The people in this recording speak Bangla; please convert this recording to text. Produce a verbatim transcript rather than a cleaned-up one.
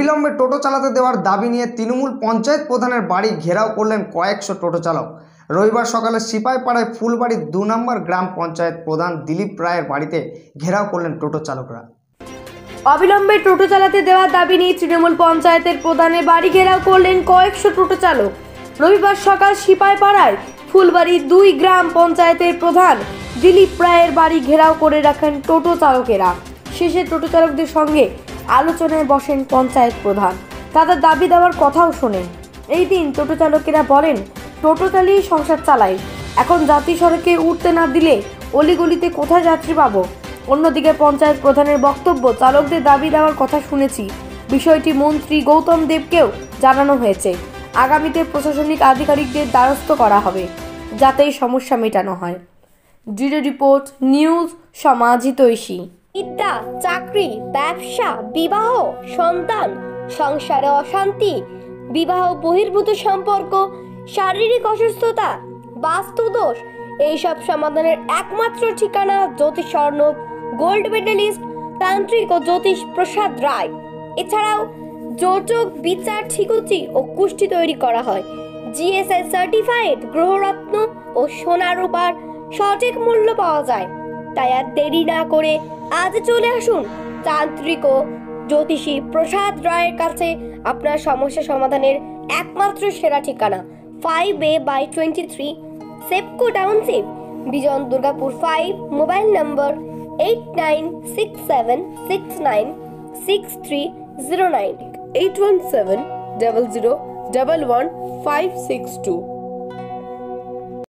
অবিলম্বে টোটো চালাতে দেওয়ার দাবি নিয়ে তৃণমূল পঞ্চায়েত প্রধানের বাড়ি ঘেরাও করলেন কয়েকশো টোটো চালক। রবিবার সকালে সিপাইপাড়ায় ফুলবাড়ির দু নম্বর গ্রাম পঞ্চায়েত প্রধান দিলীপ রায়ের বাড়িতে ঘেরাও করলেন টোটো চালকরা। অবিলম্বে টোটো চালাতে দেওয়ার দাবি নিয়ে তৃণমূল পঞ্চায়েতের প্রধানের বাড়ি ঘেরাও করলেন কয়েকশো টোটো চালক। রবিবার সকাল সিপাইপাড়ায় ফুলবাড়ির দুই গ্রাম পঞ্চায়েতের প্রধান দিলীপ রায়ের বাড়ি ঘেরাও করে রাখেন টোটো চালকেরা। শেষে টোটো চালকদের সঙ্গে আলোচনায় বসেন পঞ্চায়েত প্রধান, তাদের দাবি দেওয়ার কথাও শোনেন। এই দিন টোটো চালকেরা বলেন, টোটো চালিয়ে সংসার চালাই, এখন জাতীয় সড়কে উঠতে না দিলে অলিগলিতে কোথায় যাত্রী পাবো। অন্যদিকে পঞ্চায়েত প্রধানের বক্তব্য, চালকদের দাবি দেওয়ার কথা শুনেছি, বিষয়টি মন্ত্রী গৌতম দেবকেও জানানো হয়েছে। আগামীতে প্রশাসনিক আধিকারিকদের দ্বারস্থ করা হবে যাতে এই সমস্যা মেটানো হয়। জিরো রিপোর্ট, নিউজ সমাজ হিতৈষী। বিদ্যা, চাকরি, ব্যবসা, বিবাহ, সন্তান, সংসারে অশান্তি, বিবাহ বহির্ভূত সম্পর্ক, শারীরিক অসুস্থতা, বাস্তুদোষ, এইসব সমাধানের একমাত্র ঠিকানা জ্যোতিষ স্বর্ণব গোল্ড মেডেলিস্ট তান্ত্রিক ও জ্যোতিষ প্রসাদ রায়। এছাড়াও যোজক, বিচার, ঠিকুচি ও কুষ্টি তৈরি করা হয়। জিএসআই সার্টিফাইড গ্রহরত্ন ও সোনা রূপার সঠিক মূল্য পাওয়া যায়। তাই আর দেরি না করে আজ চলে আসুন তান্ত্রিক ও জ্যোতিষী প্রসাদ রায়ের কাছে। আপনার সমস্যা সমাধানের একমাত্র সেরা ঠিকানা five A by twenty three Sepco township, বিজন Durgapur five. Mobile number eight nine six seven six nine six three zero nine, eight one seven zero zero one one five six two।